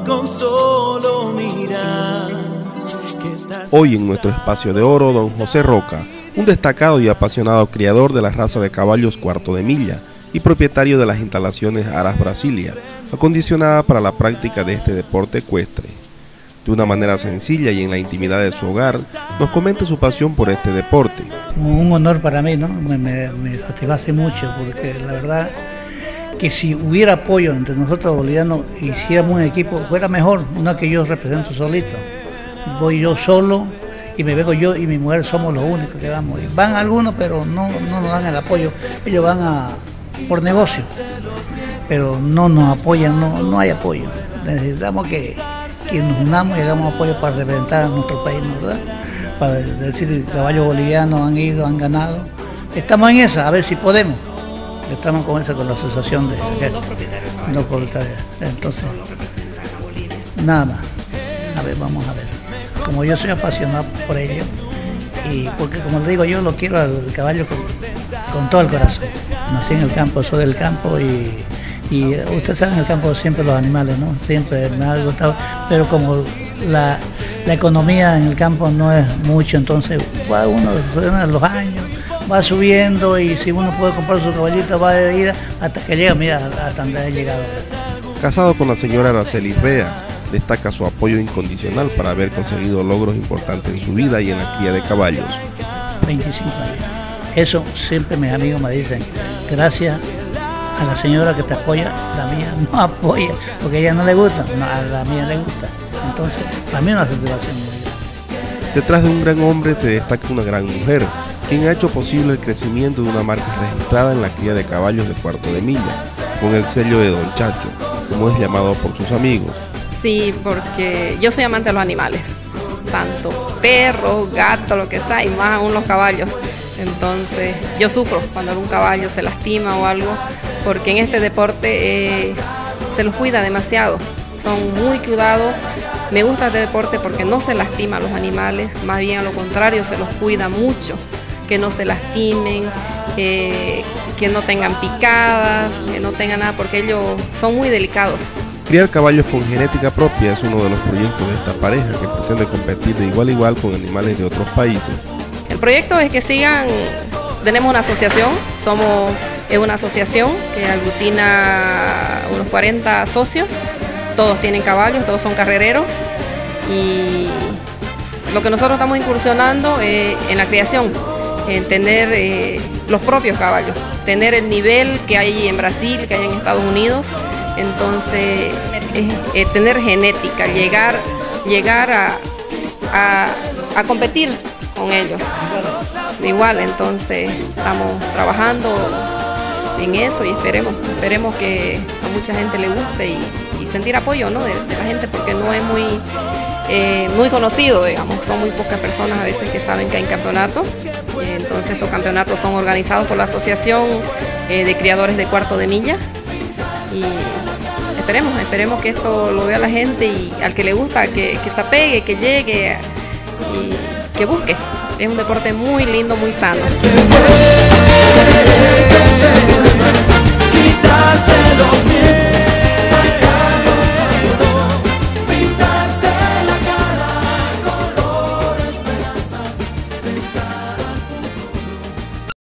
con solo mirar. Hoy en nuestro espacio de oro, don José Roca, un destacado y apasionado criador de la raza de caballos cuarto de milla y propietario de las instalaciones Aras Brasilia, acondicionada para la práctica de este deporte ecuestre. De una manera sencilla y en la intimidad de su hogar, nos comenta su pasión por este deporte. Un honor para mí, ¿no? Me satisface mucho, porque la verdad que si hubiera apoyo entre nosotros bolivianos, hiciéramos un equipo, fuera mejor, no que yo represento solito. Voy yo solo y me vengo yo y mi mujer, somos los únicos que vamos. Van algunos, pero no nos dan el apoyo, ellos van por negocio, pero no nos apoyan, no hay apoyo. Necesitamos que nos unamos y hagamos apoyo para representar a nuestro país, ¿verdad? Para decir que caballos bolivianos han ido, han ganado. Estamos en esa, a ver si podemos. Estamos con esa, con la asociación de los propietarios. Entonces, nada más. A ver, vamos a ver. Como yo soy apasionado por ello, y porque como le digo, yo lo quiero al caballo con todo el corazón. Nací en el campo, soy del campo y ustedes saben, en el campo siempre los animales, ¿no? Siempre me ha gustado, pero como la economía en el campo no es mucho, entonces va uno los años, va subiendo, y si uno puede comprar su caballito va de ida hasta que llega, mira, hasta donde ha llegado. Casado con la señora Araceli Rea, destaca su apoyo incondicional para haber conseguido logros importantes en su vida y en la cría de caballos. 25 años. Eso siempre mis amigos me dicen, gracias a la señora que te apoya, la mía no apoya, porque a ella no le gusta, a la mía le gusta. Entonces, para mí es una satisfacción. Detrás de un gran hombre se destaca una gran mujer, quien ha hecho posible el crecimiento de una marca registrada en la cría de caballos de cuarto de milla, con el sello de Don Chacho, como es llamado por sus amigos. Sí, porque yo soy amante de los animales, tanto perros, gatos, lo que sea, y más aún los caballos. Entonces yo sufro cuando algún caballo se lastima o algo, porque en este deporte se los cuida demasiado, son muy cuidados. Me gusta este deporte porque no se lastima a los animales, más bien a lo contrario, se los cuida mucho, que no se lastimen, que no tengan picadas, que no tengan nada, porque ellos son muy delicados. Criar caballos con genética propia es uno de los proyectos de esta pareja, que pretende competir de igual a igual con animales de otros países. El proyecto es que sigan, tenemos una asociación, es una asociación que aglutina unos 40 socios, todos tienen caballos, todos son carrereros, y lo que nosotros estamos incursionando en la creación, en tener los propios caballos, tener el nivel que hay en Brasil, que hay en Estados Unidos. Entonces, tener genética, llegar a competir con ellos. Igual, entonces estamos trabajando en eso y esperemos que a mucha gente le guste y sentir apoyo, ¿no? de la gente, porque no es muy conocido, digamos. Son muy pocas personas a veces que saben que hay campeonatos. Entonces estos campeonatos son organizados por la Asociación de Criadores de Cuarto de Milla. Y esperemos que esto lo vea la gente, y al que le gusta, que se apegue, que llegue y que busque. Es un deporte muy lindo, muy sano.